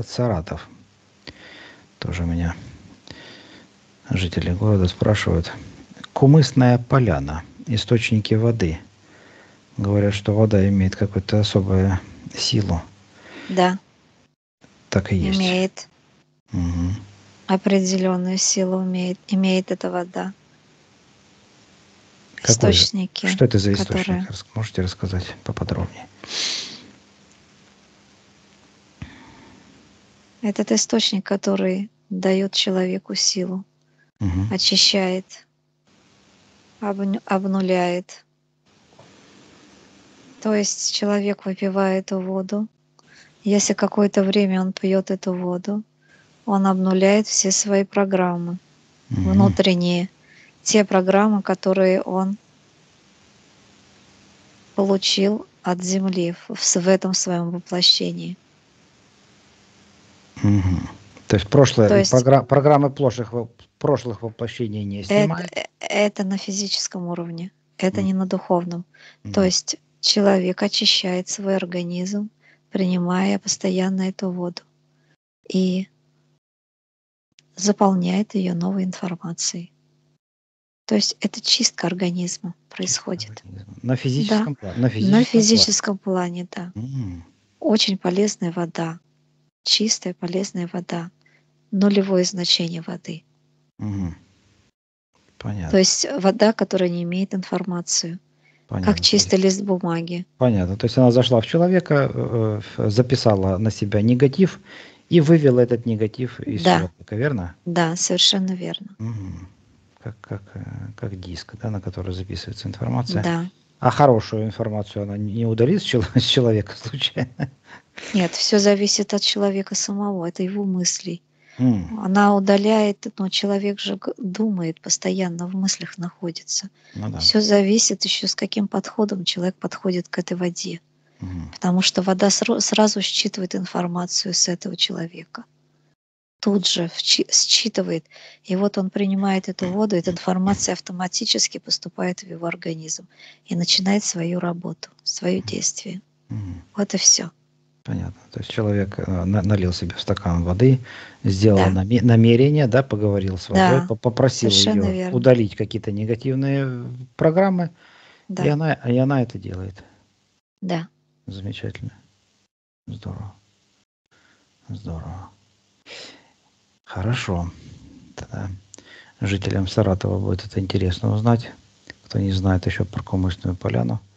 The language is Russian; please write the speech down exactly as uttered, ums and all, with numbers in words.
Саратов. Тоже меня жители города спрашивают. Кумысная поляна. Источники воды. Говорят, что вода имеет какую-то особую силу. Да. Так и есть. Имеет. Угу. Определенную силу имеет, имеет эта вода. Какой же? Источники, Что это за источник? которые... Можете рассказать поподробнее? Этот источник, который дает человеку силу, угу. очищает, обну- обнуляет. То есть человек, выпивая эту воду, если какое-то время он пьет эту воду, он обнуляет все свои программы угу. внутренние, те программы, которые он получил от Земли в, в этом своем воплощении. Угу. То есть прошлое, То есть програ- программы прошлых, прошлых воплощений не это, снимает? это на физическом уровне, это Угу. не на духовном. Угу. То есть человек очищает свой организм, принимая постоянно эту воду и заполняет ее новой информацией. То есть это чистка организма происходит. На физическом Да, плане? На физическом, на физическом плане, да. плане. Очень полезная вода, чистая полезная вода, нулевое значение воды. Угу. Понятно. То есть вода, которая не имеет информацию, Понятно. как чистый лист бумаги. Понятно. То есть она зашла в человека, э, записала на себя негатив и вывела этот негатив из Да, человека, верно? да, совершенно верно. Угу. Как, как, э, как диск, да, на который записывается информация. Да. А хорошую информацию она не удалит с чел- с человека случайно? Нет, все зависит от человека самого, это его мыслей. М, Она удаляет, но человек же г- думает, постоянно в мыслях находится. Ну да. Все зависит еще, с каким подходом человек подходит к этой воде. Мгм. Потому что вода сро- сразу считывает информацию с этого человека. Тут же вчи- считывает. И вот он принимает эту воду, эта информация автоматически поступает в его организм и начинает свою работу, свое действие. Мгм. Вот и все. Понятно. То есть человек э, на- налил себе в стакан воды, сделал Да, наме- намерение, да, поговорил с водой, да, по- попросил совершенно ее верно. удалить какие-то негативные э, программы, и Да, она, и она это делает. да. Замечательно. Здорово. Здорово. Хорошо. Тогда жителям Саратова будет это интересно узнать. Кто не знает еще про Кумысную поляну.